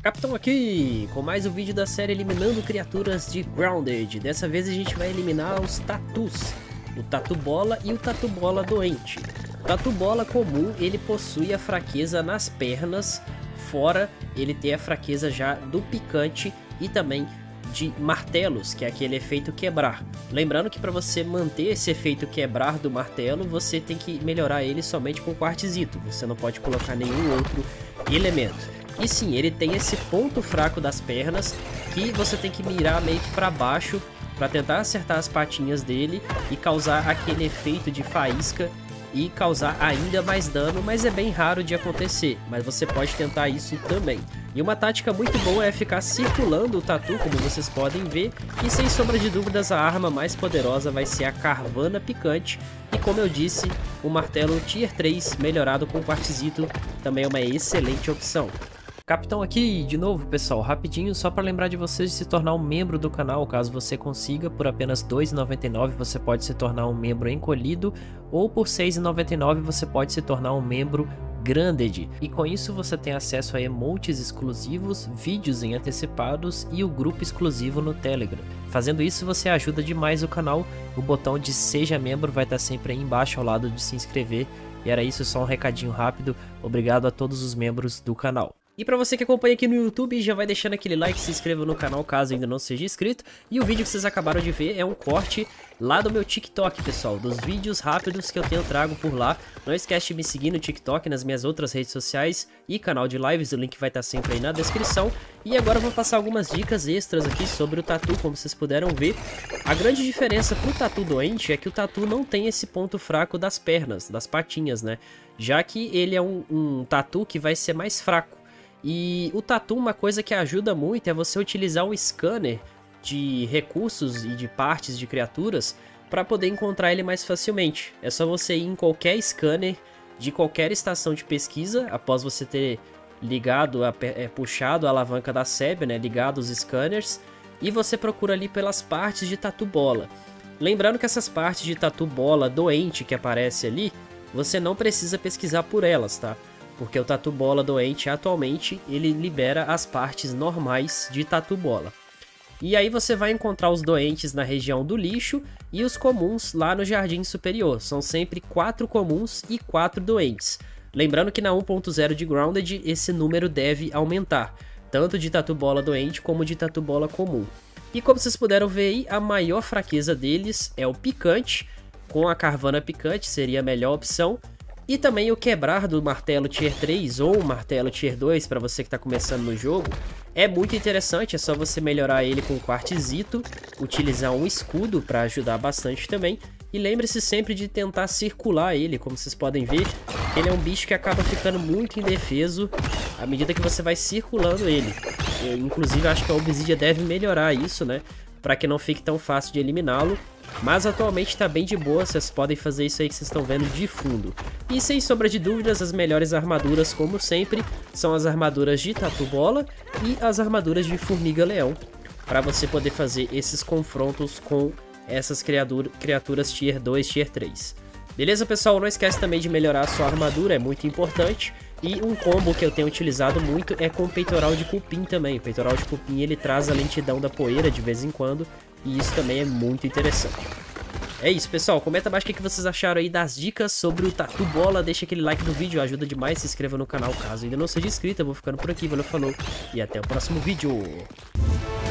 Capitão aqui, com mais um vídeo da série Eliminando Criaturas de Grounded. Dessa vez a gente vai eliminar os tatus, o tatu bola e o tatu bola doente. O tatu bola comum, ele possui a fraqueza nas pernas, fora ele tem a fraqueza já do picante e também de martelos, que é aquele efeito quebrar. Lembrando que para você manter esse efeito quebrar do martelo, você tem que melhorar ele somente com quartzito, você não pode colocar nenhum outro elemento. E sim, ele tem esse ponto fraco das pernas que você tem que mirar meio que para baixo para tentar acertar as patinhas dele e causar aquele efeito de faísca e causar ainda mais dano, mas é bem raro de acontecer, mas você pode tentar isso também. E uma tática muito boa é ficar circulando o tatu, como vocês podem ver, e sem sombra de dúvidas a arma mais poderosa vai ser a Carvanha Picante, e como eu disse, o martelo Tier 3 melhorado com quartzito também é uma excelente opção. Capitão aqui de novo, pessoal, rapidinho, só para lembrar de vocês de se tornar um membro do canal, caso você consiga. Por apenas R$ 2,99 você pode se tornar um membro encolhido, ou por R$ 6,99 você pode se tornar um membro Grounded. E com isso você tem acesso a emotes exclusivos, vídeos em antecipados e o grupo exclusivo no Telegram. Fazendo isso você ajuda demais o canal, o botão de seja membro vai estar sempre aí embaixo ao lado de se inscrever. E era isso, só um recadinho rápido, obrigado a todos os membros do canal. E pra você que acompanha aqui no YouTube, já vai deixando aquele like, se inscreva no canal caso ainda não seja inscrito. E o vídeo que vocês acabaram de ver é um corte lá do meu TikTok, pessoal, dos vídeos rápidos que eu trago por lá. Não esquece de me seguir no TikTok, nas minhas outras redes sociais e canal de lives, o link vai estar sempre aí na descrição. E agora eu vou passar algumas dicas extras aqui sobre o tatu, como vocês puderam ver. A grande diferença pro tatu doente é que o tatu não tem esse ponto fraco das pernas, das patinhas, né? Já que ele é um tatu que vai ser mais fraco. E o tatu, uma coisa que ajuda muito é você utilizar o scanner de recursos e de partes de criaturas para poder encontrar ele mais facilmente. É só você ir em qualquer scanner de qualquer estação de pesquisa, após você ter ligado, puxado a alavanca da SEB, né, ligado os scanners, e você procura ali pelas partes de tatu bola. Lembrando que essas partes de tatu bola doente que aparece ali, você não precisa pesquisar por elas, tá? Porque o tatu bola doente atualmente ele libera as partes normais de tatu bola. E aí você vai encontrar os doentes na região do lixo e os comuns lá no jardim superior. São sempre 4 comuns e 4 doentes. Lembrando que na 1.0 de Grounded esse número deve aumentar, tanto de tatu bola doente como de tatu bola comum. E como vocês puderam ver aí, a maior fraqueza deles é o picante, com a Carvanha Picante seria a melhor opção. E também o quebrar do martelo Tier 3 ou o martelo Tier 2 para você que está começando no jogo é muito interessante, é só você melhorar ele com quartzito, utilizar um escudo para ajudar bastante também. E lembre-se sempre de tentar circular ele, como vocês podem ver, ele é um bicho que acaba ficando muito indefeso à medida que você vai circulando ele. Eu, inclusive acho que a Obsidia deve melhorar isso, né, para que não fique tão fácil de eliminá-lo. Mas atualmente tá bem de boa, vocês podem fazer isso aí que vocês estão vendo de fundo. E sem sombra de dúvidas, as melhores armaduras, como sempre, são as armaduras de tatu bola e as armaduras de formiga leão, para você poder fazer esses confrontos com essas criaturas Tier 2, Tier 3. Beleza, pessoal? Não esquece também de melhorar a sua armadura, é muito importante. E um combo que eu tenho utilizado muito é com o peitoral de cupim também. O peitoral de cupim ele traz a lentidão da poeira de vez em quando, e isso também é muito interessante. É isso, pessoal. Comenta abaixo o que vocês acharam aí das dicas sobre o tatu bola. Deixa aquele like no vídeo, ajuda demais. Se inscreva no canal caso ainda não seja inscrito. Eu vou ficando por aqui, valeu, falou e até o próximo vídeo.